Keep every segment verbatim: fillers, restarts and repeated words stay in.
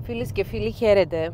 Φίλες και φίλοι, χαίρετε.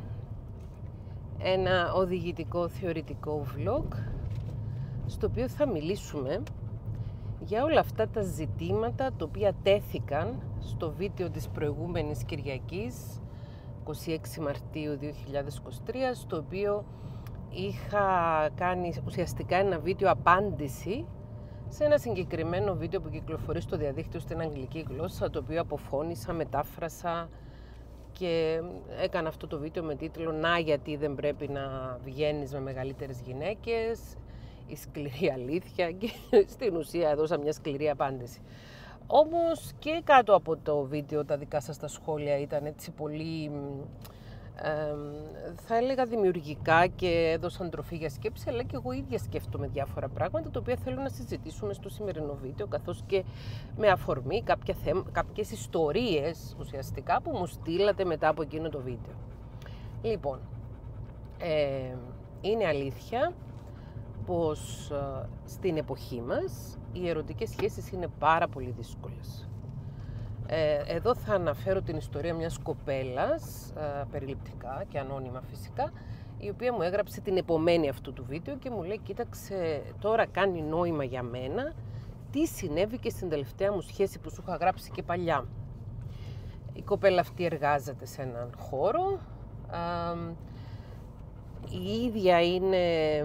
Ένα οδηγητικό θεωρητικό vlog στο οποίο θα μιλήσουμε για όλα αυτά τα ζητήματα τα οποία τέθηκαν στο βίντεο της προηγούμενης Κυριακής είκοσι έξι Μαρτίου δύο χιλιάδες είκοσι τρία, στο οποίο είχα κάνει ουσιαστικά ένα βίντεο απάντηση σε ένα συγκεκριμένο βίντεο που κυκλοφορεί στο διαδίκτυο στην αγγλική γλώσσα, το οποίο αποφώνησα, μετάφρασα και έκανα αυτό το βίντεο με τίτλο «Να γιατί δεν πρέπει να βγαίνεις με μεγαλύτερες γυναίκες, η σκληρή αλήθεια», και στην ουσία έδωσα μια σκληρή απάντηση. Όμως και κάτω από το βίντεο τα δικά σας τα σχόλια ήταν έτσι πολύ, ε, θα έλεγα, δημιουργικά και έδωσαν τροφή για σκέψη, αλλά και εγώ ίδια σκέφτομαι διάφορα πράγματα τα οποία θέλω να συζητήσουμε στο σημερινό βίντεο, καθώς και με αφορμή κάποια θέμα, κάποιες ιστορίες ουσιαστικά που μου στείλατε μετά από εκείνο το βίντεο. Λοιπόν, ε, είναι αλήθεια πως ε, στην εποχή μας οι ερωτικές σχέσεις είναι πάρα πολύ δύσκολες. Ε, εδώ θα αναφέρω την ιστορία μιας κοπέλας, ε, περιληπτικά και ανώνυμα φυσικά, η οποία μου έγραψε την επομένη αυτού του βίντεο και μου λέει: «Κοίταξε, τώρα κάνει νόημα για μένα τι συνέβη και στην τελευταία μου σχέση που σου είχα γράψει και παλιά». Η κοπέλα αυτή εργάζεται σε έναν χώρο, ε, η ίδια είναι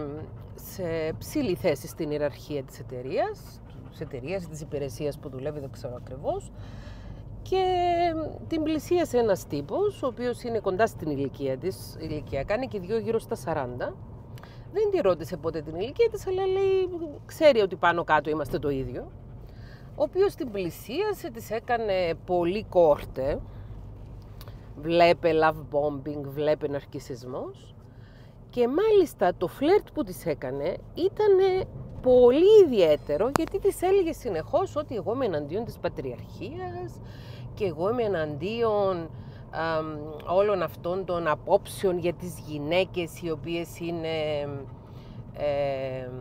σε ψηλή θέση στην ιεραρχία της εταιρείας, της εταιρείας, της υπηρεσίας που δουλεύει, δεν ξέρω ακριβώς, και την πλησίασε ένας τύπος, ο οποίος είναι κοντά στην ηλικία της, ηλικία, κάνει και δυο γύρω στα σαράντα. Δεν τη ρώτησε ποτέ την ηλικία της, αλλά λέει, ξέρει ότι πάνω κάτω είμαστε το ίδιο, ο οποίος την πλησίασε, της έκανε πολύ κόρτε, βλέπε love bombing, βλέπε ναρκισσισμός, και μάλιστα το φλερτ που της έκανε ήταν πολύ ιδιαίτερο, γιατί της έλεγε συνεχώς ότι εγώ είμαι εναντίον της πατριαρχίας και εγώ είμαι εναντίον α, όλων αυτών των απόψεων για τις γυναίκες οι οποίες είναι ε, ε,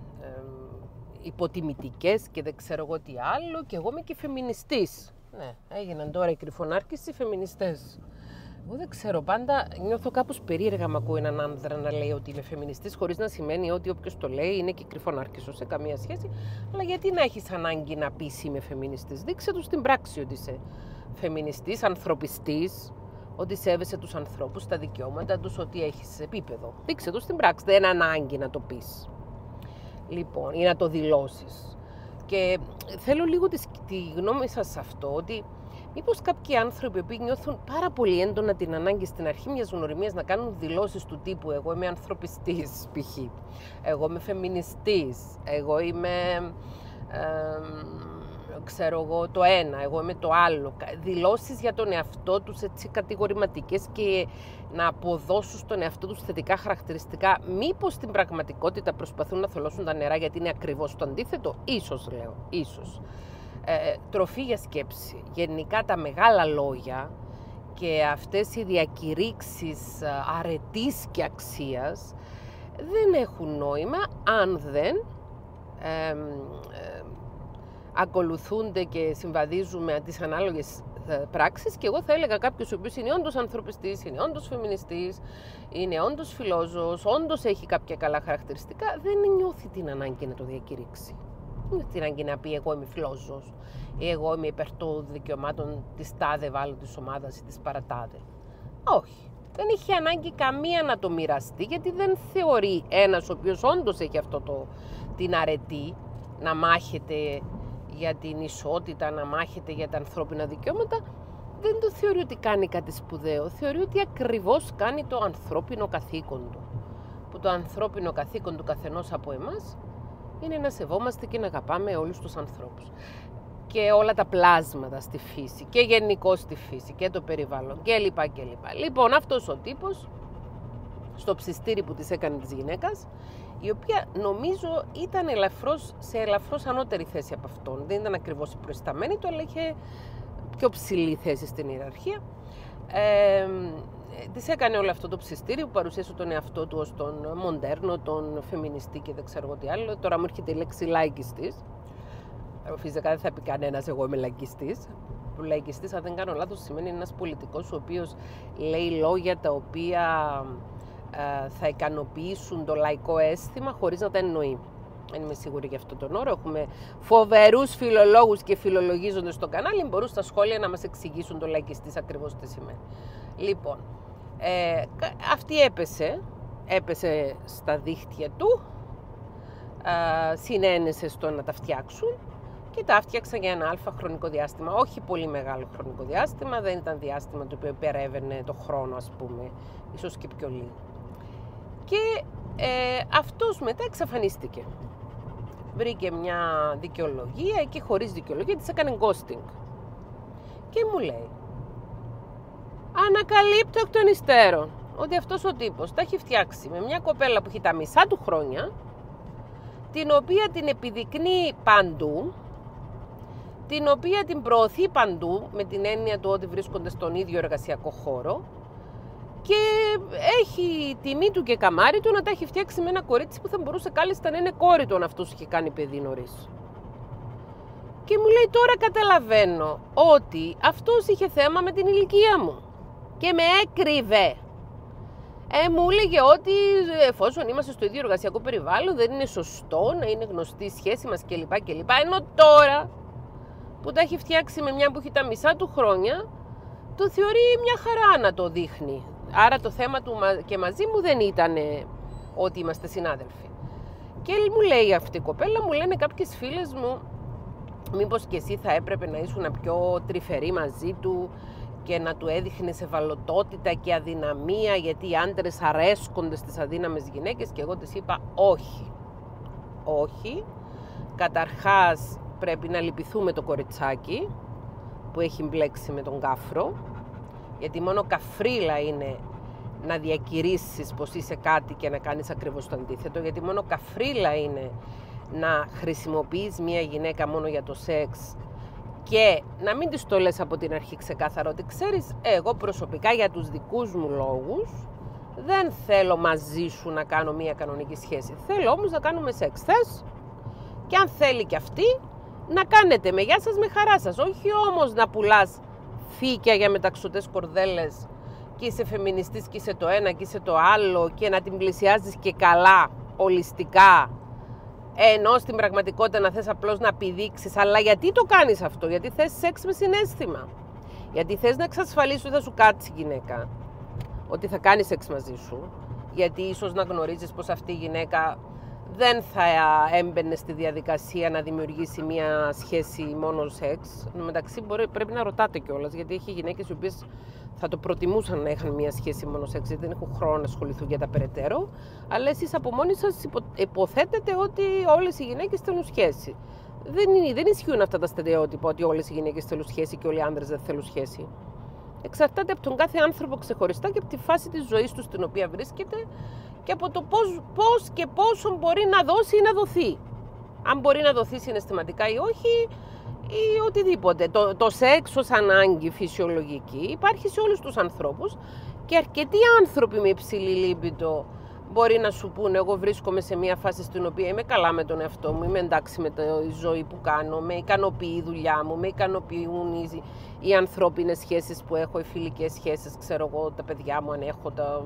υποτιμητικές και δεν ξέρω εγώ τι άλλο, και εγώ είμαι και φεμινιστής. Ναι, έγιναν τώρα οι κρυφονάρκες οι φεμινιστές. Εγώ δεν ξέρω, πάντα νιώθω κάπως περίεργα μ' ακούω έναν άνδρα να λέει ότι είμαι φεμινιστής, χωρίς να σημαίνει ότι όποιος το λέει είναι και κρυφονάρκησο σε καμία σχέση. Αλλά γιατί να έχεις ανάγκη να πεις είμαι φεμινιστής? Δείξε του στην πράξη ότι είσαι φεμινιστής, ανθρωπιστής, ότι σέβεσαι τους ανθρώπους, τα δικαιώματα τους, ότι έχεις επίπεδο. Δείξε του στην πράξη, δεν είναι ανάγκη να το πεις. Λοιπόν, ή να το δηλώσεις. Και θέλω λίγο τη, τη γνώμη σας σε αυτό, ότι μήπως κάποιοι άνθρωποι που νιώθουν πάρα πολύ έντονα την ανάγκη στην αρχή μιας γνωριμίας να κάνουν δηλώσεις του τύπου «εγώ είμαι ανθρωπιστής» π.χ., «εγώ είμαι φεμινιστής», «εγώ είμαι ε, ξέρω εγώ το ένα», «εγώ είμαι το άλλο», δηλώσεις για τον εαυτό τους έτσι κατηγορηματικές και να αποδώσουν στον εαυτό τους θετικά χαρακτηριστικά, μήπως στην πραγματικότητα προσπαθούν να θολώσουν τα νερά, γιατί είναι ακριβώς το αντίθετο? Ίσως, λέω, ίσως. Ε, τροφή για σκέψη. Γενικά τα μεγάλα λόγια και αυτές οι διακηρύξεις αρετής και αξίας δεν έχουν νόημα αν δεν ε, ε, ακολουθούνται και συμβαδίζουν με τις ανάλογες πράξεις. Και εγώ θα έλεγα κάποιος ο οποίος είναι όντως ανθρωπιστής, είναι όντως φεμινιστής, είναι όντως φιλόζωος, όντως έχει κάποια καλά χαρακτηριστικά, δεν νιώθει την ανάγκη να το διακηρύξει. Δεν την ανάγκη να πει «εγώ είμαι φιλόζωος» ή «εγώ είμαι υπέρ των δικαιωμάτων της τάδε βάλω της ομάδας ή της παρατάδε». Όχι. Δεν είχε ανάγκη καμία να το μοιραστεί, γιατί δεν θεωρεί ένας ο οποίος όντως έχει αυτό το, την αρετή να μάχεται για την ισότητα, να μάχεται για τα ανθρώπινα δικαιώματα, δεν το θεωρεί ότι κάνει κάτι σπουδαίο. Θεωρεί ότι ακριβώς κάνει το ανθρώπινο καθήκον του. Που το ανθρώπινο καθήκον του καθενός από εμάς είναι να σεβόμαστε και να αγαπάμε όλους τους ανθρώπους και όλα τα πλάσματα στη φύση και γενικώς στη φύση και το περιβάλλον και λοιπά και λοιπά. Λοιπόν, αυτός ο τύπος στο ψιστήρι που της έκανε της γυναίκας, η οποία νομίζω ήταν ελαφρώς, σε ελαφρώς ανώτερη θέση από αυτόν, δεν ήταν ακριβώς η προϊσταμένη του, αλλά είχε πιο ψηλή θέση στην ιεραρχία, ε, της έκανε όλο αυτό το ψιστήρι που παρουσίασε τον εαυτό του ως τον μοντέρνο, τον φεμινιστή και δεν ξέρω τι άλλο. Τώρα μου έρχεται η λέξη λαϊκιστής. Φυσικά δεν θα πει κανένας εγώ είμαι λαϊκιστής. λαϊκιστής, αν δεν κάνω λάθος, σημαίνει ένας πολιτικός ο οποίος λέει λόγια τα οποία ε, θα ικανοποιήσουν το λαϊκό αίσθημα χωρίς να τα εννοεί. Δεν είμαι σίγουρη για αυτόν τον όρο. Έχουμε φοβερούς φιλολόγους και φιλολογίζοντες στο κανάλι. Μπορούν στα σχόλια να μας εξηγήσουν το λαϊκιστής ακριβώς τι σημαίνει. Λοιπόν, ε, αυτή έπεσε, έπεσε στα δίχτυα του, ε, συνένεσε στο να τα φτιάξουν και τα φτιάξαν για ένα αλφα χρονικό διάστημα. Όχι πολύ μεγάλο χρονικό διάστημα, δεν ήταν διάστημα το οποίο υπερεύαινε το χρόνο, ας πούμε, ίσως και πιο λίγο. Και ε, αυτός μετά εξαφανίστηκε. Βρήκε μια δικαιολογία και χωρίς δικαιολογία της έκανε ghosting. Και μου λέει, ανακαλύπτω εκ των υστέρων ότι αυτός ο τύπος τα έχει φτιάξει με μια κοπέλα που έχει τα μισά του χρόνια, την οποία την επιδεικνύει παντού, την οποία την προωθεί παντού με την έννοια του ότι βρίσκονται στον ίδιο εργασιακό χώρο και έχει τιμή του και καμάρι του να τα έχει φτιάξει με ένα κορίτσι που θα μπορούσε κάλλιστα να είναι κόρη του αν αυτός είχε κάνει παιδί νωρίς. Και μου λέει, τώρα καταλαβαίνω ότι αυτός είχε θέμα με την ηλικία μου και με έκρυβε. Ε, μου έλεγε ότι εφόσον είμαστε στο ίδιο εργασιακό περιβάλλον δεν είναι σωστό να είναι γνωστή η σχέση μας κλπ. κλπ. Ενώ τώρα που τα έχει φτιάξει με μια που έχει τα μισά του χρόνια, το θεωρεί μια χαρά να το δείχνει. Άρα το θέμα του και μαζί μου δεν ήταν ότι είμαστε συνάδελφοι. Και μου λέει αυτή η κοπέλα, μου λένε κάποιες φίλες μου, μήπως και εσύ θα έπρεπε να ήσουν πιο τρυφερή μαζί του και να του έδειχνες ευαλωτότητα και αδυναμία, γιατί οι άντρες αρέσκονται στις αδύναμες γυναίκες. Και εγώ της είπα όχι. Όχι. Καταρχάς πρέπει να λυπηθούμε το κοριτσάκι που έχει μπλέξει με τον κάφρο, γιατί μόνο καφρίλα είναι να διακηρύσεις πως είσαι κάτι και να κάνεις ακριβώς το αντίθετο, γιατί μόνο καφρίλα είναι να χρησιμοποιείς μια γυναίκα μόνο για το σεξ και να μην της το λες από την αρχή ξεκάθαρα ότι ξέρεις, εγώ προσωπικά για τους δικούς μου λόγους δεν θέλω μαζί σου να κάνω μια κανονική σχέση. Θέλω όμως να κάνουμε σεξ. Θες? Και αν θέλει και αυτή, να κάνετε με γεια σας, με χαρά σας. Όχι όμως να πουλάς φύκια για μεταξωτές κορδέλες και είσαι φεμινιστής και είσαι το ένα και είσαι το άλλο και να την πλησιάζεις και καλά, ολιστικά, ενώ στην πραγματικότητα να θες απλώς να πηδήξεις. Αλλά γιατί το κάνεις αυτό? Γιατί θες σεξ με συναίσθημα. Γιατί θες να εξασφαλίσεις ότι θα σου κάτσει η γυναίκα, ότι θα κάνει σεξ μαζί σου. Γιατί ίσως να γνωρίζεις πως αυτή η γυναίκα δεν θα έμπαινε στη διαδικασία να δημιουργήσει μια σχέση μόνο σεξ. Εν τω μεταξύ πρέπει να ρωτάτε κιόλας, γιατί έχει γυναίκες οι οποίες θα το προτιμούσαν να είχαν μια σχέση μόνο σεξ, γιατί δεν έχουν χρόνο να ασχοληθούν για τα περαιτέρω. Αλλά εσείς από μόνοι σας υπο... υποθέτετε ότι όλες οι γυναίκες θέλουν σχέση. Δεν, είναι, δεν ισχύουν αυτά τα στερεότυπα ότι όλες οι γυναίκες θέλουν σχέση και όλοι οι άντρες δεν θέλουν σχέση. Εξαρτάται από τον κάθε άνθρωπο ξεχωριστά και από τη φάση της ζωής του στην οποία βρίσκεται και από το πώς, πώς και πόσο μπορεί να δώσει ή να δοθεί. Αν μπορεί να δοθεί συναισθηματικά ή όχι, ή οτιδήποτε. Το, το σεξ ως ανάγκη φυσιολογική υπάρχει σε όλους τους ανθρώπους και αρκετοί άνθρωποι με υψηλή λίμπιντο μπορεί να σου πούνε, εγώ βρίσκομαι σε μια φάση στην οποία είμαι καλά με τον εαυτό μου, είμαι εντάξει με τη ζωή που κάνω, με ικανοποιεί η δουλειά μου, με ικανοποιούν οι, οι ανθρώπινες σχέσεις που έχω, οι φιλικές σχέσεις, ξέρω εγώ, τα παιδιά μου αν έχω, τα...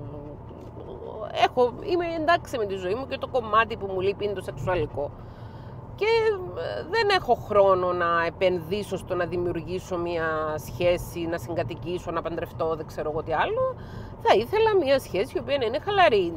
έχω, είμαι εντάξει με τη ζωή μου και το κομμάτι που μου λείπει είναι το σεξουαλικό. Και δεν έχω χρόνο να επενδύσω στο να δημιουργήσω μια σχέση, να συγκατοικήσω, να παντρευτώ, δεν ξέρω εγώ τι άλλο. Θα ήθελα μια σχέση η οποία να είναι χαλαρή.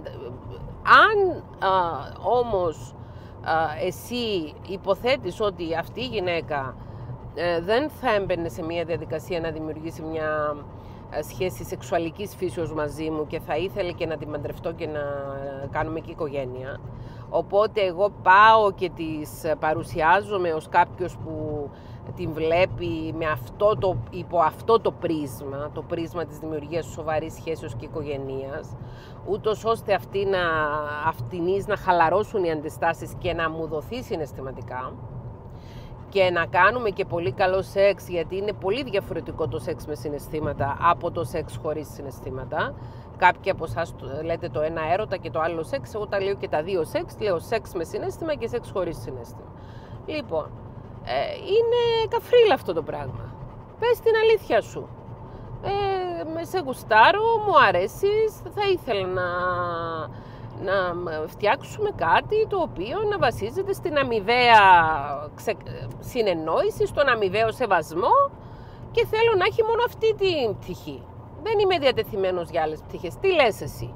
Αν α, όμως α, εσύ υποθέτεις ότι αυτή η γυναίκα ε, δεν θα έμπαινε σε μια διαδικασία να δημιουργήσει μια σχέση σεξουαλικής φύσεως μαζί μου και θα ήθελε και να την παντρευτώ και να κάνουμε και οικογένεια, οπότε εγώ πάω και τις παρουσιάζομαι ως κάποιος που την βλέπει με αυτό το, υπό αυτό το πρίσμα, το πρίσμα της δημιουργίας σοβαρής σχέσεως και οικογενείας, ούτως ώστε αυτή να, αυτινής να χαλαρώσουν οι αντιστάσεις και να μου δοθεί συναισθηματικά και να κάνουμε και πολύ καλό σεξ, γιατί είναι πολύ διαφορετικό το σεξ με συναισθήματα από το σεξ χωρίς συναισθήματα. Κάποιοι από εσάς λέτε το ένα έρωτα και το άλλο σεξ, εγώ τα λέω και τα δύο σεξ, λέω σεξ με συναίσθημα και σεξ χωρίς συναίσθημα. Λοιπόν, ε, είναι καφρίλα αυτό το πράγμα. Πες την αλήθεια σου. Ε, με σε γουστάρω, μου αρέσεις, θα ήθελα να, να φτιάξουμε κάτι το οποίο να βασίζεται στην αμοιβαία ξε, συνεννόηση, στον αμοιβαίο σεβασμό και θέλω να έχει μόνο αυτή την πτυχή. Δεν είμαι διατεθειμένος για άλλες πτυχές. Τι λες εσύ?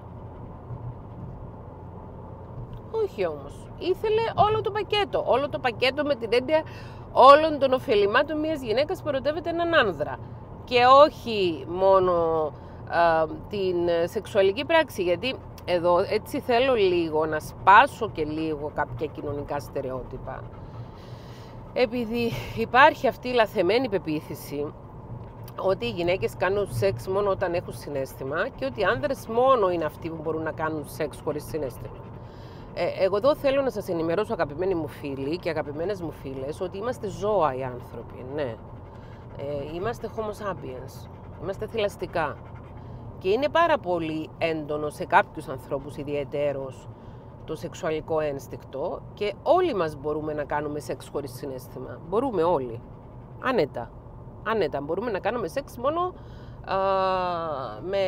Όχι όμως. Ήθελε όλο το πακέτο. Όλο το πακέτο με την έννοια όλων των ωφελημάτων μιας γυναίκας που ερωτεύεται έναν άνδρα. Και όχι μόνο α, την σεξουαλική πράξη. Γιατί εδώ έτσι θέλω λίγο να σπάσω και λίγο κάποια κοινωνικά στερεότυπα. Επειδή υπάρχει αυτή η λαθεμένη πεποίθηση ότι οι γυναίκες κάνουν σεξ μόνο όταν έχουν συναίσθημα και ότι οι άνδρες μόνο είναι αυτοί που μπορούν να κάνουν σεξ χωρίς συναίσθημα. Ε, εγώ εδώ θέλω να σας ενημερώσω, αγαπημένοι μου φίλοι και αγαπημένες μου φίλες, ότι είμαστε ζώα οι άνθρωποι, ναι. Ε, είμαστε homo sapiens, είμαστε θηλαστικά. Και είναι πάρα πολύ έντονο σε κάποιους ανθρώπους ιδιαιτέρως το σεξουαλικό ένστικτο και όλοι μας μπορούμε να κάνουμε σεξ χωρίς συναίσθημα. Μπορούμε όλοι. Άνετα. Άνετα. Μπορούμε να κάνουμε σεξ μόνο α, με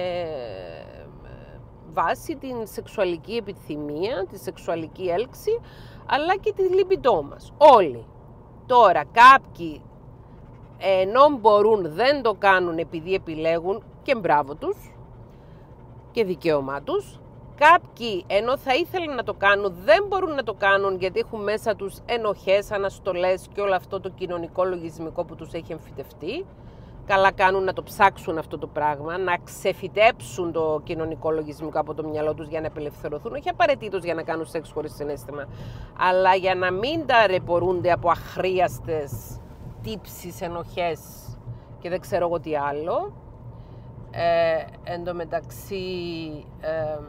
βάση την σεξουαλική επιθυμία, τη σεξουαλική έλξη, αλλά και τη λιμπιντό μας. Όλοι. Τώρα κάποιοι ενώ μπορούν δεν το κάνουν επειδή επιλέγουν και μπράβο τους και δικαίωμά τους. Κάποιοι ενώ θα ήθελαν να το κάνουν δεν μπορούν να το κάνουν γιατί έχουν μέσα τους ενοχές, αναστολές και όλο αυτό το κοινωνικό λογισμικό που τους έχει εμφυτευτεί. Καλά κάνουν να το ψάξουν αυτό το πράγμα, να ξεφυτέψουν το κοινωνικό λογισμικό από το μυαλό τους για να απελευθερωθούν, όχι απαραίτητος για να κάνουν σεξ χωρίς συναίσθημα, αλλά για να μην ταλαιπωρούνται από αχρίαστες τύψεις, ενοχές και δεν ξέρω εγώ τι άλλο. Ε, εν τω μεταξύ ε,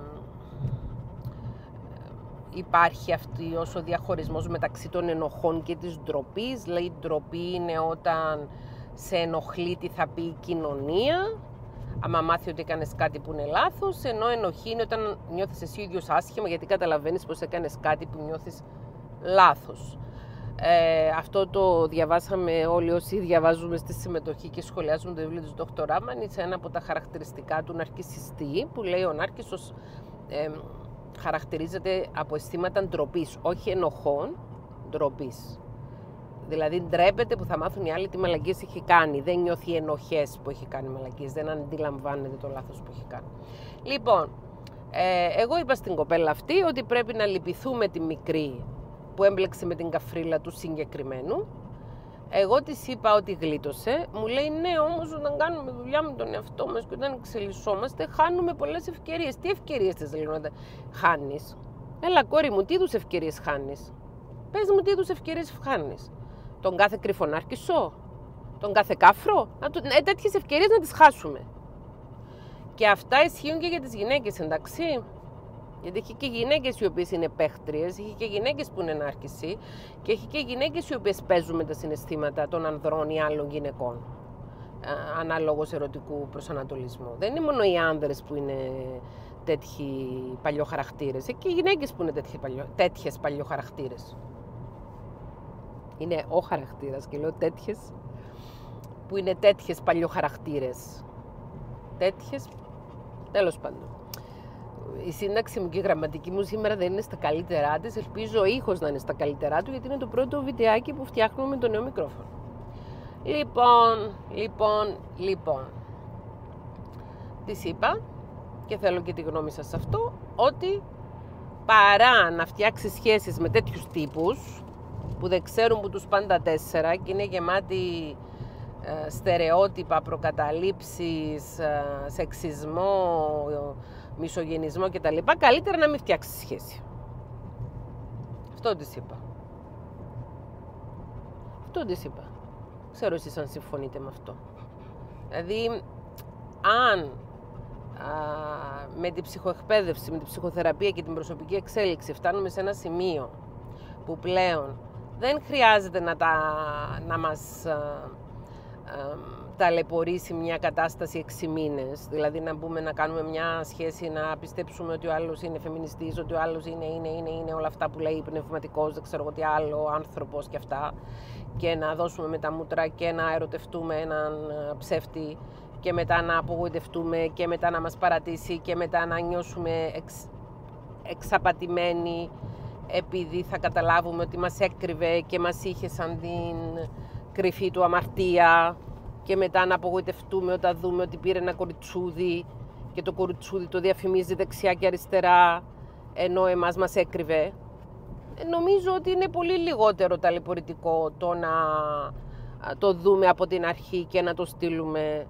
υπάρχει αυτός ο διαχωρισμός μεταξύ των ενοχών και της ντροπής. Λέει η ντροπή είναι όταν σε ενοχλεί τι θα πει η κοινωνία, άμα μάθει ότι έκανες κάτι που είναι λάθος, ενώ ενοχή είναι όταν νιώθεις εσύ ο ίδιος άσχημα γιατί καταλαβαίνεις πως έκανες κάτι που νιώθεις λάθος. Ε, αυτό το διαβάσαμε όλοι όσοι διαβάζουμε στη συμμετοχή και σχολιάζουμε το βιβλίο του Δόκτωρ Ράμαν. Είναι ένα από τα χαρακτηριστικά του ναρκισσιστή που λέει ο νάρκισσος ε, χαρακτηρίζεται από αισθήματα ντροπής, όχι ενοχών, ντροπής. Δηλαδή ντρέπεται που θα μάθουν οι άλλοι τι μαλακίες έχει κάνει. Δεν νιώθει ενοχές που έχει κάνει μαλακίες, δεν αντιλαμβάνεται το λάθος που έχει κάνει. Λοιπόν, ε, εγώ είπα στην κοπέλα αυτή ότι πρέπει να λυπηθούμε τη μικρή που έμπλεξε με την καφρίλα του συγκεκριμένου. Εγώ της είπα ότι γλίτωσε. Μου λέει ναι, όμως όταν κάνουμε δουλειά με τον εαυτό μας και όταν εξελισσόμαστε, χάνουμε πολλές ευκαιρίες. Τι ευκαιρίες θες λέω να χάνεις? Έλα κόρη μου, τι είδους ευκαιρίες χάνεις? Πες μου τι είδους ευκαιρίες χάνεις? Τον κάθε κρυφονάρκισσο? Τον κάθε κάφρο? Ε, τέτοιες ευκαιρίες να τις χάσουμε. Και αυτά ισχύουν και για τις γυναίκες, εντάξει? Γιατί έχει και γυναίκες οι οποίες είναι παίχτριες, έχει και γυναίκες που είναι νάρκισσοι και έχει και γυναίκες οι οποίες παίζουν με τα συναισθήματα των ανδρών ή άλλων γυναικών, ανάλογος ερωτικού προσανατολισμού. Δεν είναι μόνο οι άνδρες που είναι τέτοιοι παλιοχαρακτήρες, έχει και οι γυναίκες που είναι παλιό, τέτοιες παλιοχαρακτήρες. Είναι ο χαρακτήρας και λέω τέτοιες που είναι τέτοιες παλιοχαρακτήρες. Τέτοιες, τέλος πάντων. Η σύνταξη μου και η γραμματική μου σήμερα δεν είναι στα καλύτερά της. Ελπίζω ο ήχος να είναι στα καλύτερά του, γιατί είναι το πρώτο βιντεάκι που φτιάχνουμε με το νέο μικρόφωνο. Λοιπόν, λοιπόν, λοιπόν. Της είπα, και θέλω και τη γνώμη σας σε αυτό, ότι παρά να φτιάξει σχέσεις με τέτοιους τύπους, που δεν ξέρουν που τους πάνε τα τέσσερα και είναι γεμάτοι ε, στερεότυπα, προκαταλήψεις, ε, σεξισμό, μισογενισμό κτλ. Καλύτερα να μην φτιάξει σχέση. Αυτό της είπα. Αυτό της είπα. Ξέρω εσείς αν συμφωνείτε με αυτό. Δηλαδή, αν α, με την ψυχοεκπαίδευση, με την ψυχοθεραπεία και την προσωπική εξέλιξη φτάνουμε σε ένα σημείο που πλέον δεν χρειάζεται να, τα, να μας α, α, ταλαιπωρήσει μια κατάσταση έξι μήνες. Δηλαδή να μπούμε να κάνουμε μια σχέση, να πιστέψουμε ότι ο άλλος είναι φεμινιστής, ότι ο άλλος είναι, είναι, είναι, είναι όλα αυτά που λέει πνευματικός, δεν ξέρω εγώ τι άλλο, άνθρωπος και αυτά. Και να δώσουμε με τα μούτρα και να ερωτευτούμε έναν ψεύτη και μετά να απογοητευτούμε και μετά να μας παρατήσει και μετά να νιώσουμε εξ, εξαπατημένοι επειδή θα καταλάβουμε ότι μας έκρυβε και μας είχε σαν την κρυφή του αμαρτία και μετά να απογοητευτούμε όταν δούμε ότι πήρε ένα κοριτσούδι και το κοριτσούδι το διαφημίζει δεξιά και αριστερά ενώ εμάς μας έκρυβε. Νομίζω ότι είναι πολύ λιγότερο ταλαιπωρητικό το να το δούμε από την αρχή και να το στείλουμε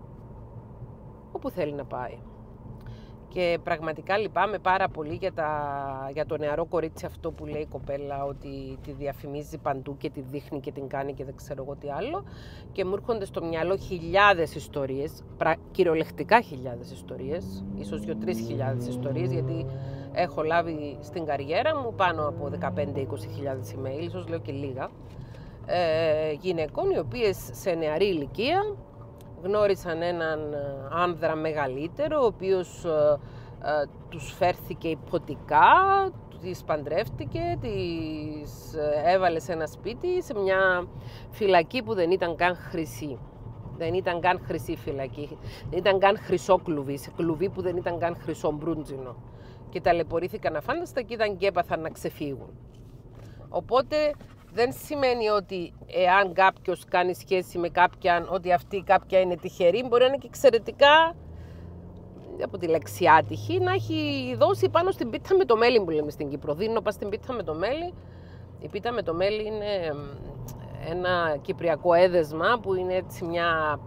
όπου θέλει να πάει. Και πραγματικά λυπάμαι πάρα πολύ για, τα, για το νεαρό κορίτσι αυτό που λέει η κοπέλα ότι τη διαφημίζει παντού και τη δείχνει και την κάνει και δεν ξέρω εγώ τι άλλο. Και μου έρχονται στο μυαλό χιλιάδες ιστορίες, πρα, κυριολεκτικά χιλιάδες ιστορίες, ίσως δύο-τρεις χιλιάδες ιστορίες, γιατί έχω λάβει στην καριέρα μου πάνω από δεκαπέντε με είκοσι χιλιάδες email, ίσως λέω και λίγα, ε, γυναικών οι οποίες σε νεαρή ηλικία γνώρισαν έναν άνδρα μεγαλύτερο, ο οποίος ε, ε, τους φέρθηκε υποτικά, τις παντρεύτηκε, τις έβαλε σε ένα σπίτι, σε μια φυλακή που δεν ήταν καν χρυσή. Δεν ήταν καν χρυσή φυλακή, δεν ήταν καν χρυσό κλουβί, σε κλουβί που δεν ήταν καν χρυσό μπρούντζινο. Και ταλαιπωρήθηκαν αφάνταστα και ήταν και έπαθαν να ξεφύγουν. Οπότε δεν σημαίνει ότι εάν κάποιος κάνει σχέση με κάποιαν, ότι αυτή κάποια είναι τυχερή, μπορεί να είναι και εξαιρετικά, από τη λέξη άτυχη, να έχει δώσει πάνω στην πίτα με το μέλι που λέμε στην Κύπρο. Δίνω πας στην πίτα με το μέλι. Η πίτα με το μέλι είναι ένα κυπριακό έδεσμα που είναι έτσι μια,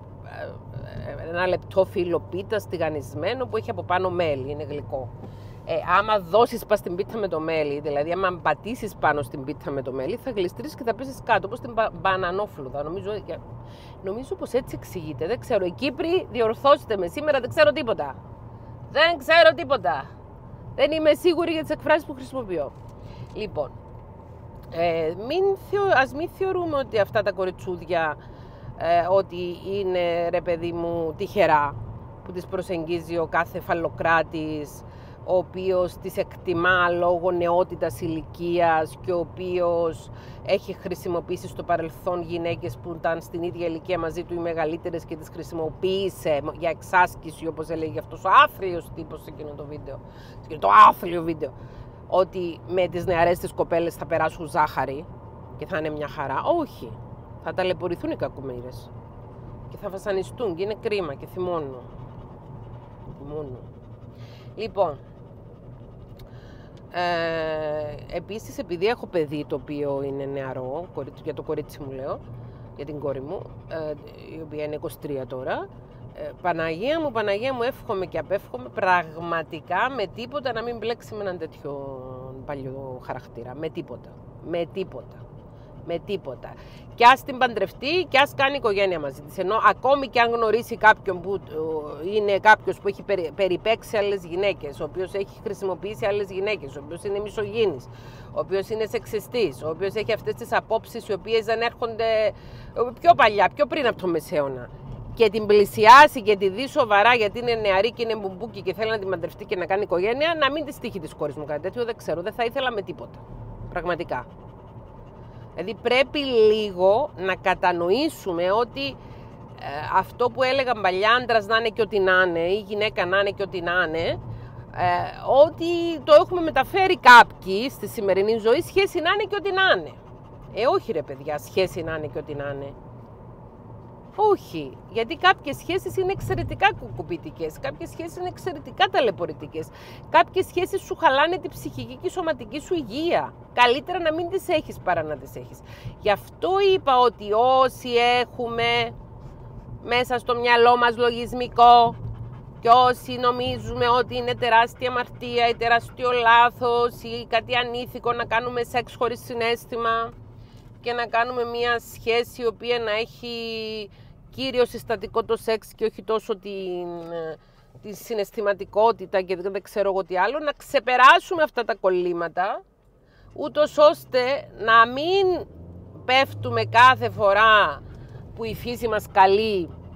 ένα λεπτό φύλλο πίτας τηγανισμένο που έχει από πάνω μέλι, είναι γλυκό. Ε, άμα δώσεις πας στην πίτα με το μέλι, δηλαδή άμα πατήσεις πάνω στην πίτα με το μέλι, θα γλιστρήσεις και θα πέσεις κάτω, όπως την μπανανόφλουδα. Νομίζω, νομίζω πως έτσι εξηγείται. Δεν ξέρω. Οι Κύπροι, διορθώστε με σήμερα, δεν ξέρω τίποτα. Δεν ξέρω τίποτα. Δεν είμαι σίγουρη για τις εκφράσεις που χρησιμοποιώ. Λοιπόν, ε, μην θεω, ας μην θεωρούμε ότι αυτά τα κοριτσούδια ε, ότι είναι, ρε παιδί μου, τυχερά, που τις προσεγγίζει ο κάθε φαλοκράτης, ο οποίος τις εκτιμά λόγω νεότητας ηλικίας και ο οποίος έχει χρησιμοποιήσει στο παρελθόν γυναίκες που ήταν στην ίδια ηλικία μαζί του οι μεγαλύτερες και τις χρησιμοποίησε για εξάσκηση, όπως έλεγε αυτός ο άθλιος τύπος σε εκείνο το βίντεο, σε εκείνο το άθλιο βίντεο, ότι με τις νεαρές τις κοπέλες θα περάσουν ζάχαρη και θα είναι μια χαρά. Όχι, θα ταλαιπωρηθούν οι κακομοίρες και θα βασανιστούν και είναι κρίμα και θυμώνουν. Θυμώνουν. Λοιπόν, ε, επίσης επειδή έχω παιδί το οποίο είναι νεαρό, για το κορίτσι μου λέω, για την κόρη μου, ε, η οποία είναι είκοσι τρία τώρα, ε, Παναγία μου, Παναγία μου, εύχομαι και απέφχομαι πραγματικά με τίποτα να μην μπλέξει με έναν τέτοιο παλιό χαρακτήρα, με τίποτα, με τίποτα. Με τίποτα. Κι ας την παντρευτεί και ας κάνει οικογένεια μαζί της. Ενώ ακόμη και αν γνωρίσει κάποιον που είναι κάποιος που έχει περιπέξει άλλες γυναίκες, ο οποίος έχει χρησιμοποιήσει άλλες γυναίκες, ο οποίος είναι μισογynης, ο οποίος είναι σεξιστής, ο οποίος έχει αυτές τις απόψεις οι οποίες δεν έρχονται πιο παλιά, πιο πριν από το Μεσαίωνα, και την πλησιάσει και τη δει σοβαρά γιατί είναι νεαρή και είναι μπουμπούκι και θέλει να την παντρευτεί και να κάνει οικογένεια, να μην τη τύχει της κόρης μου κάτι τέτοιο, δεν ξέρω, δεν θα ήθελα με τίποτα. Πραγματικά. Δηλαδή πρέπει λίγο να κατανοήσουμε ότι ε, αυτό που έλεγαν παλιά, άντρας να είναι και ό,τι να είναι ή γυναίκα να είναι και ό,τι να είναι, ε, ότι το έχουμε μεταφέρει κάποιοι στη σημερινή ζωή, σχέση να είναι και ό,τι να είναι. Ε, όχι ρε παιδιά, σχέση να είναι και ό,τι να είναι. Όχι, γιατί κάποιες σχέσεις είναι εξαιρετικά κουκουπητικές, κάποιες σχέσεις είναι εξαιρετικά ταλαιπωρητικές, κάποιες σχέσεις σου χαλάνε την ψυχική και σωματική σου υγεία. Καλύτερα να μην τις έχεις παρά να τις έχεις. Γι' αυτό είπα ότι όσοι έχουμε μέσα στο μυαλό μας λογισμικό και όσοι νομίζουμε ότι είναι τεράστια αμαρτία ή τεράστιο λάθος ή κάτι ανήθικο να κάνουμε σεξ χωρίς συναίσθημα και να κάνουμε μια σχέση η οποία να έχει κύριο συστατικό το σεξ και όχι τόσο την, τη συναισθηματικότητα και δεν ξέρω εγώ τι άλλο, να ξεπεράσουμε αυτά τα κολλήματα, ούτως ώστε να μην πέφτουμε κάθε φορά που η φύση μας καλεί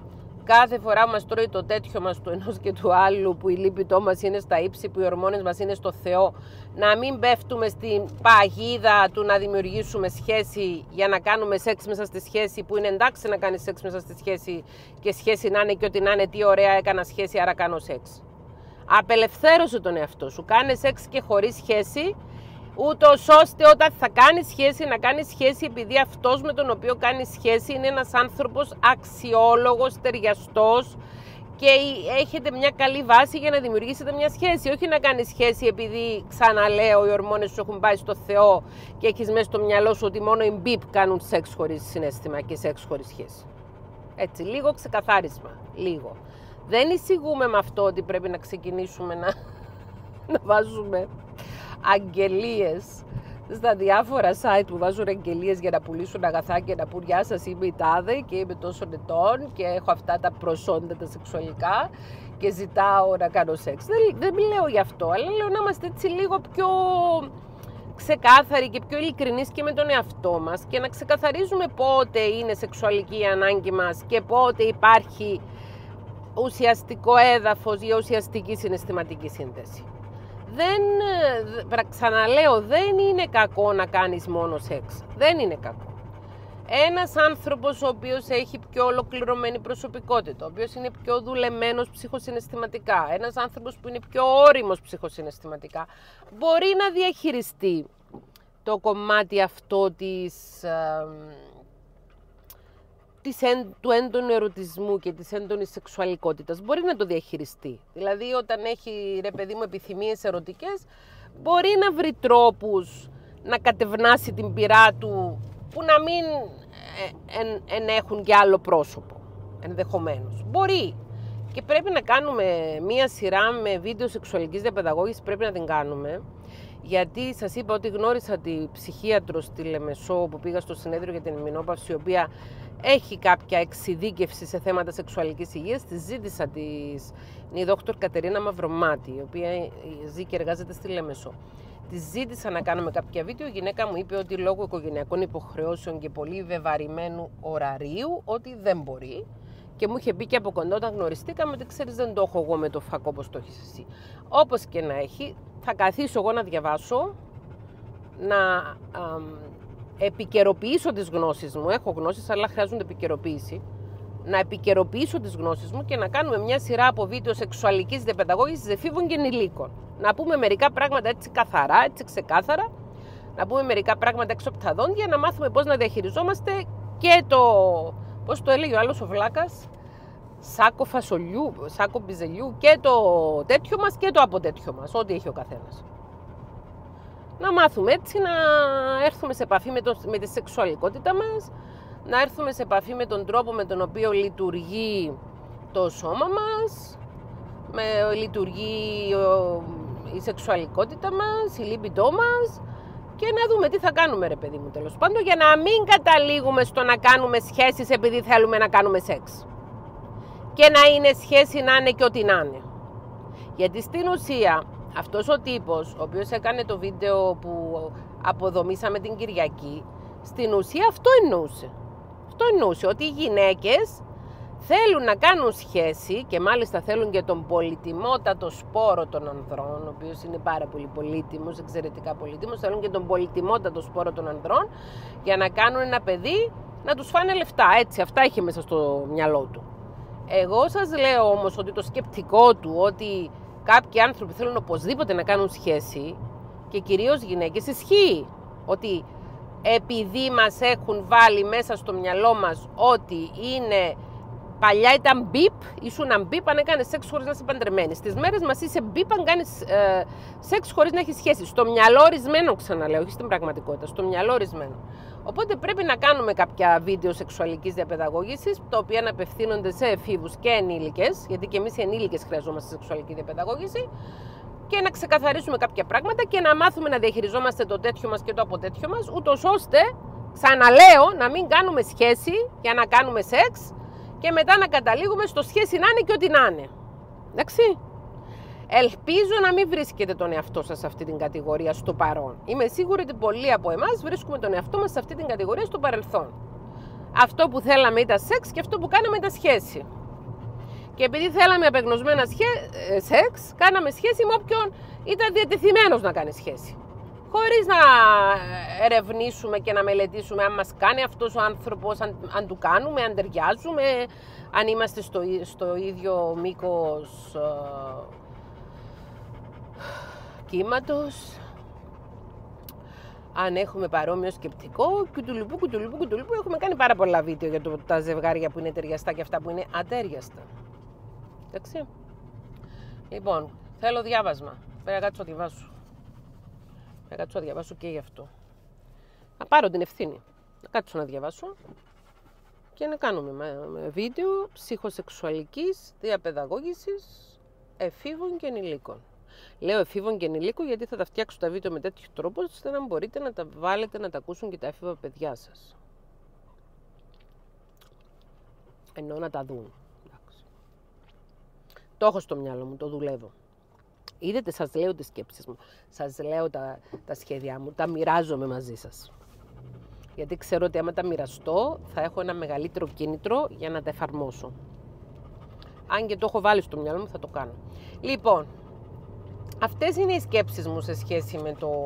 κάθε φορά που μας τρώει το τέτοιο μας του ενός και του άλλου, που η λίπητό μας είναι στα ύψη, που οι ορμόνες μας είναι στο Θεό, να μην πέφτουμε στην παγίδα του να δημιουργήσουμε σχέση για να κάνουμε σεξ μέσα στη σχέση, που είναι εντάξει να κάνεις σεξ μέσα στη σχέση και σχέση να είναι και ότι να είναι τι ωραία έκανα σχέση, άρα κάνω σεξ. Απελευθέρωσε τον εαυτό σου, κάνε σεξ και χωρίς σχέση, ούτως ώστε όταν θα κάνεις σχέση να κάνεις σχέση επειδή αυτός με τον οποίο κάνεις σχέση είναι ένας άνθρωπος αξιόλογος, ταιριαστός και έχετε μια καλή βάση για να δημιουργήσετε μια σχέση. Όχι να κάνεις σχέση επειδή, ξαναλέω, οι ορμόνες σου έχουν πάει στο Θεό και έχεις μέσα στο μυαλό σου ότι μόνο οι μπιπ κάνουν σεξ χωρίς συναίσθημα και σεξ χωρίς σχέση. Έτσι, λίγο ξεκαθάρισμα, λίγο. Δεν εισηγούμε με αυτό ότι πρέπει να ξεκινήσουμε να, να βάζουμε αγγελίες στα διάφορα site που βάζουν αγγελίες για να πουλήσουν αγαθά και να πούν «Γεια σας, είμαι η τάδε και είμαι τόσο ετών και έχω αυτά τα προσόντα τα σεξουαλικά και ζητάω να κάνω σεξ». Δεν, δεν μιλάω γι' αυτό, αλλά λέω να είμαστε έτσι λίγο πιο ξεκάθαροι και πιο ειλικρινείς και με τον εαυτό μας και να ξεκαθαρίζουμε πότε είναι σεξουαλική η ανάγκη μας και πότε υπάρχει ουσιαστικό έδαφος για ουσιαστική συναισθηματική σύνδεση. Δεν, ξαναλέω, δεν είναι κακό να κάνεις μόνο σεξ. Δεν είναι κακό. Ένας άνθρωπος ο οποίος έχει πιο ολοκληρωμένη προσωπικότητα, ο οποίος είναι πιο δουλεμένος ψυχοσυναισθηματικά, ένας άνθρωπος που είναι πιο όριμος ψυχοσυναισθηματικά, μπορεί να διαχειριστεί το κομμάτι αυτό της, ε, της, του έντονου ερωτισμού και της έντονης σεξουαλικότητας. Μπορεί να το διαχειριστεί. Δηλαδή όταν έχει, ρε παιδί μου, επιθυμίες ερωτικές, μπορεί να βρει τρόπους να κατευνάσει την πειρά του που να μην εν, ενέχουν και άλλο πρόσωπο, ενδεχομένως. Μπορεί. Και πρέπει να κάνουμε μία σειρά με βίντεο σεξουαλικής διαπαιδαγώγησης, πρέπει να την κάνουμε. Γιατί σας είπα ότι γνώρισα τη ψυχίατρο στη Λεμεσό που πήγα στο συνέδριο για την ημινόπαυση, η οποία έχει κάποια εξειδίκευση σε θέματα σεξουαλικής υγείας. Τη ζήτησα, της, είναι η δόκτωρ Κατερίνα Μαυρομάτη, η οποία ζει και εργάζεται στη Λεμεσό. Τη ζήτησα να κάνουμε κάποια βίντεο. Η γυναίκα μου είπε ότι λόγω οικογενειακών υποχρεώσεων και πολύ βεβαρημένου ωραρίου, ότι δεν μπορεί. Και μου είχε πει και από κοντά όταν γνωριστήκαμε ότι ξέρεις, δεν το έχω εγώ με το φακό όπως το έχεις εσύ. Όπως και να έχει, θα καθίσω εγώ να διαβάσω, να α, επικαιροποιήσω τις γνώσεις μου. Έχω γνώσεις, αλλά χρειάζονται επικαιροποίηση. Να επικαιροποιήσω τις γνώσεις μου και να κάνουμε μια σειρά από βίντεο σεξουαλικής διαπαιδαγώγησης εφήβων και ενηλίκων. Να πούμε μερικά πράγματα έτσι καθαρά, έτσι ξεκάθαρα. Να πούμε μερικά πράγματα έξω από τα δόντια, να μάθουμε πώς να διαχειριζόμαστε και το, πώς το έλεγε ο άλλος ο βλάκας, σάκο φασολιού, σάκο μπιζελιού, και το τέτοιο μας και το αποτέτοιο μας, ό,τι έχει ο καθένας. Να μάθουμε έτσι να έρθουμε σε επαφή με, το, με τη σεξουαλικότητα μας, να έρθουμε σε επαφή με τον τρόπο με τον οποίο λειτουργεί το σώμα μας, με λειτουργεί ο, η σεξουαλικότητα μας, η λίμπητό μας, και να δούμε τι θα κάνουμε, ρε παιδί μου, τέλος πάντων, για να μην καταλήγουμε στο να κάνουμε σχέσεις επειδή θέλουμε να κάνουμε σεξ. Και να είναι σχέση να είναι και ό,τι να είναι. Γιατί στην ουσία αυτός ο τύπος, ο οποίος έκανε το βίντεο που αποδομήσαμε την Κυριακή, στην ουσία αυτό εννοούσε. Αυτό εννοούσε ότι οι γυναίκες θέλουν να κάνουν σχέση και μάλιστα θέλουν και τον πολυτιμότατο σπόρο των ανδρών, ο οποίος είναι πάρα πολύ πολύτιμος, εξαιρετικά πολύτιμος, θέλουν και τον πολυτιμότατο σπόρο των ανδρών για να κάνουν ένα παιδί να τους φάνε λεφτά. Έτσι, αυτά είχε μέσα στο μυαλό του. Εγώ σας λέω όμως ότι το σκεπτικό του ότι κάποιοι άνθρωποι θέλουν οπωσδήποτε να κάνουν σχέση και κυρίως γυναίκες ισχύει. Ότι επειδή μας έχουν βάλει μέσα στο μυαλό μας ότι είναι, παλιά ήταν μπιπ, ήσουν μπιπ αν έκανες σεξ χωρίς να είσαι παντρεμένη. Στις μέρες μας είσαι μπιπ αν κάνεις ε, σεξ χωρίς να έχεις σχέση. Στο μυαλό ορισμένο, ξαναλέω, όχι στην πραγματικότητα, στο μυαλό ορισμένο. Οπότε πρέπει να κάνουμε κάποια βίντεο σεξουαλικής διαπαιδαγώγησης, τα οποία να απευθύνονται σε εφήβους και ενήλικες, γιατί και εμείς οι ενήλικες χρειαζόμαστε σεξουαλική διαπαιδαγώγηση, και να ξεκαθαρίσουμε κάποια πράγματα και να μάθουμε να διαχειριζόμαστε το τέτοιο μας και το αποτέτοιο μας, ούτως ώστε, ξαναλέω, να μην κάνουμε σχέση για να κάνουμε σεξ και μετά να καταλήγουμε στο σχέση να είναι και ό,τι να είναι. Εντάξει. Ελπίζω να μην βρίσκετε τον εαυτό σας σε αυτή την κατηγορία στο παρόν. Είμαι σίγουρη ότι πολλοί από εμάς βρίσκουμε τον εαυτό μας σε αυτή την κατηγορία στο παρελθόν. Αυτό που θέλαμε ήταν σεξ και αυτό που κάναμε ήταν σχέση. Και επειδή θέλαμε απεγνωσμένα σεξ, κάναμε σχέση με όποιον ήταν διατεθειμένος να κάνει σχέση. Χωρίς να ερευνήσουμε και να μελετήσουμε αν μας κάνει αυτός ο άνθρωπος, αν, αν του κάνουμε, αν ταιριάζουμε, αν είμαστε στο, στο ίδιο μήκος uh, κύματος, αν έχουμε παρόμοιο σκεπτικό, κουτουλουπού, κουτουλουπού, κουτουλουπού. Έχουμε κάνει πάρα πολλά βίντεο για το, τα ζευγάρια που είναι ταιριαστά και αυτά που είναι ατέριαστα. Εντάξει. Λοιπόν, θέλω διάβασμα. Πρέπει να κάτσω να διαβάσω. Να κάτσω να διαβάσω και γι' αυτό. Να πάρω την ευθύνη. Να κάτσω να διαβάσω και να κάνουμε με βίντεο ψυχοσεξουαλικής διαπαιδαγώγησης εφήβων και ενηλίκων. Λέω εφήβων και ενηλίκων γιατί θα τα φτιάξω τα βίντεο με τέτοιο τρόπο ώστε να μπορείτε να τα βάλετε να τα ακούσουν και τα έφηβα παιδιά σας. Ενώ να τα δουν. Εντάξει. Το έχω στο μυαλό μου, το δουλεύω. Είδετε, σας λέω τις σκέψεις μου, σας λέω τα, τα σχέδιά μου, τα μοιράζομαι μαζί σας. Γιατί ξέρω ότι άμα τα μοιραστώ θα έχω ένα μεγαλύτερο κίνητρο για να τα εφαρμόσω. Αν και το έχω βάλει στο μυαλό μου θα το κάνω. Λοιπόν, αυτές είναι οι σκέψεις μου σε σχέση με το,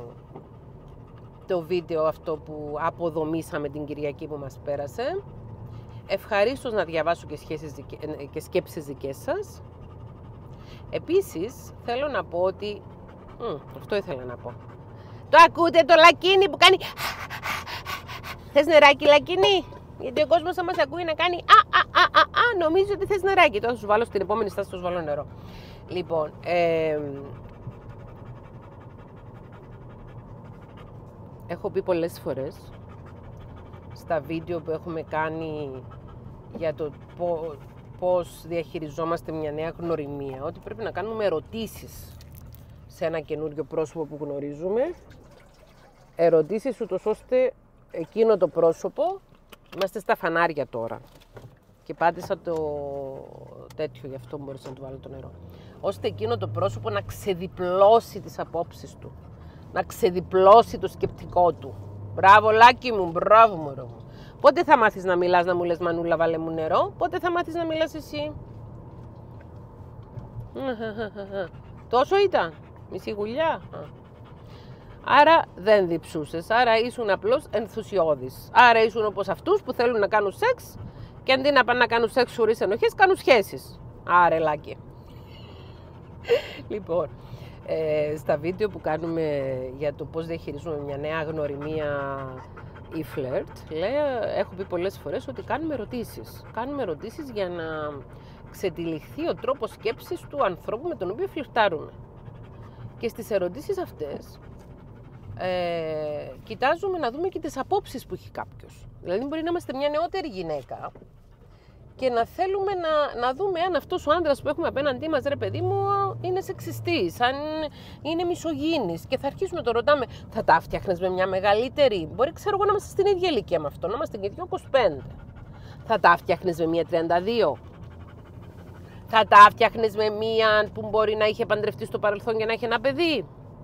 το βίντεο αυτό που αποδομήσαμε την Κυριακή που μας πέρασε. Ευχαρίστως να διαβάσω και, σχέσεις, και σκέψεις δικές σας. Επίσης, θέλω να πω ότι... Μ, αυτό ήθελα να πω. Το ακούτε το λακκίνι που κάνει... Θες νεράκι λακκίνι? Γιατί ο κόσμος θα μας ακούει να κάνει... Α, α, α, α, α, νομίζω ότι θες νεράκι. Τώρα θα σου βάλω στην επόμενη στάση, θα σου βάλω νερό. Λοιπόν, ε, έχω πει πολλές φορές στα βίντεο που έχουμε κάνει για το πώς διαχειριζόμαστε μια νέα γνωριμία, ότι πρέπει να κάνουμε ερωτήσεις σε ένα καινούριο πρόσωπο που γνωρίζουμε. Ερωτήσεις ούτως ώστε εκείνο το πρόσωπο, είμαστε στα φανάρια τώρα και πάτησα το τέτοιο, γι' αυτό μπορούσα να του βάλω το νερό, ώστε εκείνο το πρόσωπο να ξεδιπλώσει τις απόψεις του, να ξεδιπλώσει το σκεπτικό του. Μπράβο Λάκη μου, μπράβο μωρό μου. Πότε θα μάθεις να μιλάς, να μου λες Μανούλα βάλε μου νερό? Πότε θα μάθεις να μιλάς εσύ? Τόσο ήταν, μισή γουλιά. Άρα δεν διψούσες, άρα ήσουν απλώς ενθουσιώδης. Άρα ήσουν όπως αυτούς που θέλουν να κάνουν σεξ και αντί να πάνε να κάνουν σεξ χωρίς ενοχές, κάνουν σχέσεις. Άρα Λάκη. Λοιπόν, ε, στα βίντεο που κάνουμε για το πώς διαχειρίζουμε μια νέα γνωριμία ή φλερτ, έχω πει πολλές φορές ότι κάνουμε ερωτήσεις. Κάνουμε ερωτήσεις για να ξετυλιχθεί ο τρόπος σκέψης του ανθρώπου με τον οποίο φλερτάρουμε. Και στις ερωτήσεις αυτές ε, κοιτάζουμε να δούμε και τις απόψεις που έχει κάποιος. Δηλαδή μπορεί να είμαστε μια νεότερη γυναίκα και να θέλουμε να, να δούμε αν αυτός ο άντρας που έχουμε απέναντί μας, ρε παιδί μου, είναι σεξιστής, αν είναι μισογίνης. Και θα αρχίσουμε να το ρωτάμε, θα τα φτιάχνες με μια μεγαλύτερη? Μπορεί, ξέρω εγώ, να είμαστε στην ίδια ηλικία με αυτό, να είμαστε και δύο είκοσι πέντε. Θα τα φτιάχνες με μια τριάντα δύο? Θα τα φτιάχνες με μια που μπορεί να είχε παντρευτεί στο παρελθόν και να έχει ένα παιδί?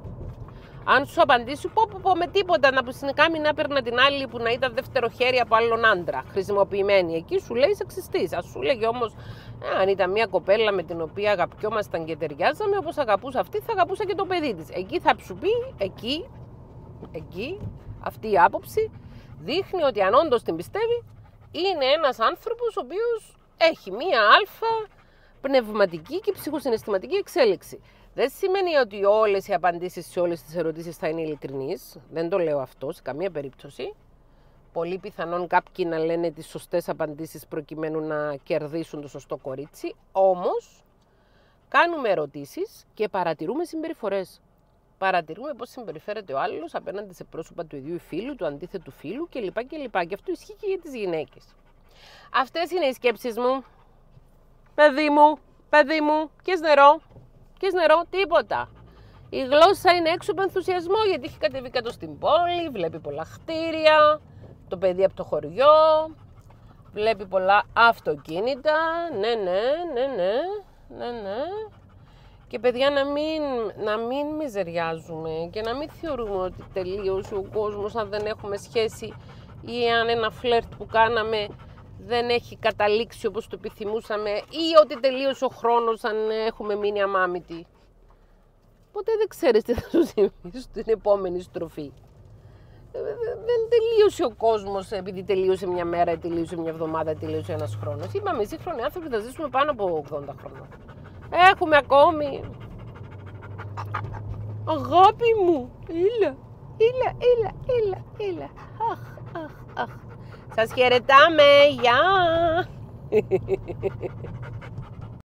Αν σου απαντήσει, πω, πω, πω με τίποτα, να που συνεκάμει να έπαιρνα την άλλη που να ήταν δεύτερο χέρι από άλλον άντρα, χρησιμοποιημένη. Εκεί σου λέει σεξιστής. Ας σου λέγει όμως, ε, αν ήταν μια κοπέλα με την οποία αγαπιόμασταν και ταιριάζαμε, όπως αγαπούσα αυτή, θα αγαπούσα και το παιδί της. Εκεί θα σου πει, εκεί, εκεί, αυτή η άποψη δείχνει ότι αν όντως την πιστεύει, είναι ένας άνθρωπος ο οποίος έχει μια αλφα πνευματική και ψυχοσυναισθηματική εξέλιξη. Δεν σημαίνει ότι όλες οι απαντήσεις σε όλες τις ερωτήσεις θα είναι ειλικρινείς. Δεν το λέω αυτό σε καμία περίπτωση. Πολύ πιθανόν κάποιοι να λένε τις σωστές απαντήσεις προκειμένου να κερδίσουν το σωστό κορίτσι. Όμως, κάνουμε ερωτήσεις και παρατηρούμε συμπεριφορές. Παρατηρούμε πώς συμπεριφέρεται ο άλλος απέναντι σε πρόσωπα του ίδιου φύλου, του αντίθετου φύλου κλπ. Και αυτό ισχύει και για τις γυναίκες. Αυτές είναι οι σκέψεις μου. Παιδί μου, παιδί μου, κες νερό. Κες νερό, τίποτα. Η γλώσσα είναι έξω από ενθουσιασμό γιατί έχει κατεβεί κάτω στην πόλη, βλέπει πολλά χτίρια, το παιδί από το χωριό, βλέπει πολλά αυτοκίνητα, ναι, ναι, ναι, ναι, ναι, ναι. Και παιδιά να μην, να μην μιζεριάζουμε και να μην θεωρούμε ότι τελείωσε ο κόσμος αν δεν έχουμε σχέση ή αν ένα φλερτ που κάναμε δεν έχει καταλήξει όπως το επιθυμούσαμε ή ότι τελείωσε ο χρόνος αν έχουμε μείνει αμάμητοι. Ποτέ δεν ξέρεις τι θα σου συμβεί στην επόμενη στροφή. Δεν τελείωσε ο κόσμος επειδή τελείωσε μια μέρα ή τελείωσε μια εβδομάδα ή τελείωσε ένας χρόνος. Είπαμε, οι σύγχρονοι άνθρωποι θα ζήσουμε πάνω από ογδόντα χρόνια. Έχουμε ακόμη. Αγάπη μου, έλα, έλα, έλα, έλα, έλα. Αχ, αχ, αχ. Σας χαιρετάμε, γεια!